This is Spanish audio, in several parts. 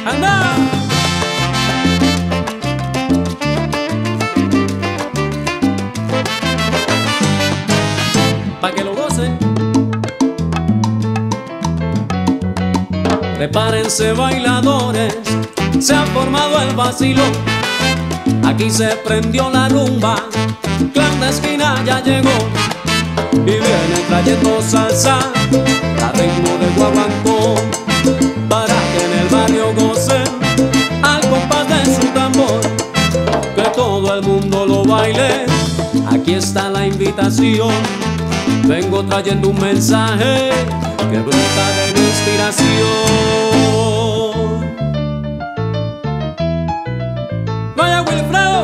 ¡Anda! Pa' que lo gocen. Prepárense bailadores, se ha formado el vacilón. Aquí se prendió la rumba, clandestina ya llegó. Y viene trayendo salsa, a ritmo de guaguancó, para que en el barrio gocen al compás de su tambor. Que todo el mundo lo baile, aquí está la invitación. Vengo trayendo un mensaje que brota de mi inspiración. ¡Vaya Wilfredo!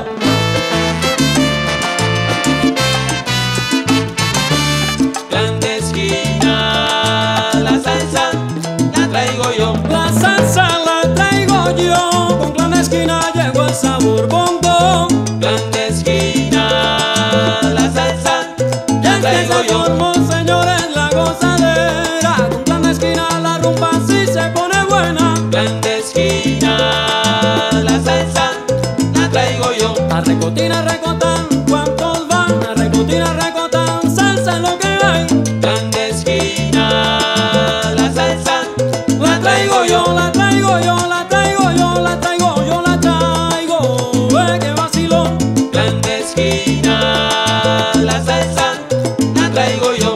Clandestina, la salsa la traigo yo. La salsa la traigo yo, con clandestina llegó el sabor bongo. Clandestina, la salsa la traigo yo. Señores, la gozadera, con clandestina la rumba sí se pone buena. Clandestina, la salsa la traigo yo. A recotina, recotán, ¿cuántos van? A recotina, recotán, salsa es lo que hay. Clandestina, la salsa La traigo yo, la traigo yo, la traigo yo, la traigo yo, la traigo. ¡Qué vacilón! clandestina, la salsa la traigo yo.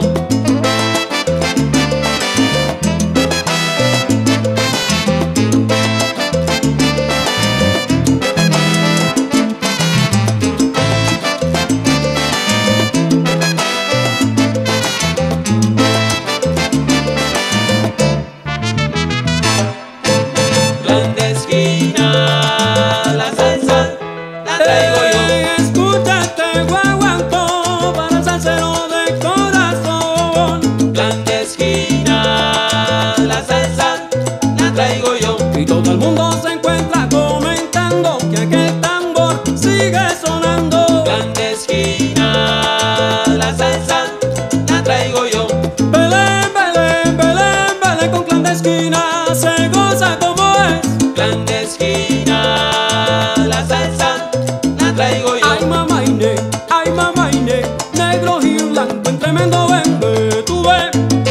Clandestina, la salsa la traigo yo. Escucha este guaguancó para el salsero de corazón. Clandestina, la salsa la traigo yo. Y todo el mundo se encuentra comentando que aquel tambor sigue sonando. Clandestina, la salsa la traigo yo. Belén, Belén, Belén, Belén, con clandestina se goza como es. Clandestina, la salsa la traigo yo. Ay mamá Inés, negro y blanco en tremendo bembe, tú ves.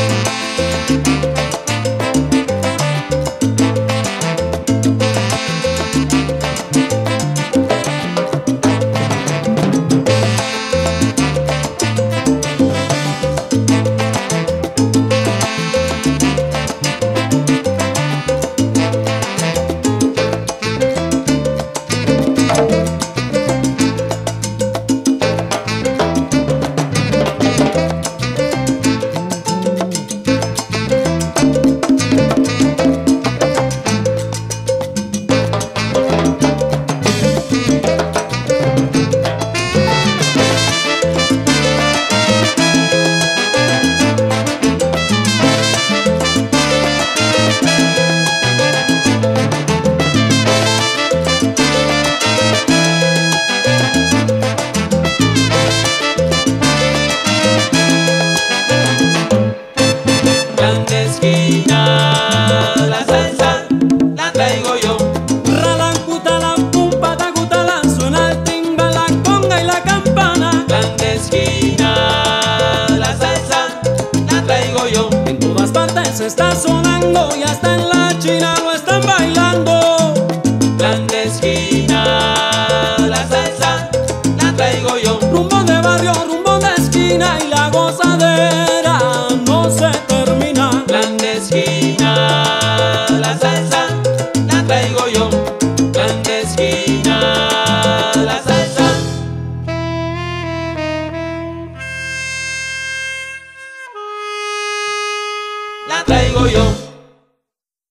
Clandestina, la salsa la traigo yo. Ralancutalan, pum, patacutalan, suena el timba, la conga y la campana. Clandestina, la salsa la traigo yo. En todas partes está sonando y hasta en la China lo están bailando. Clandestina, la salsa la traigo yo. Rumbo de barrio, rumbo de esquina y la gozadera no se termina. Clandestina, la salsa la traigo yo. Clandestina, la salsa la traigo yo.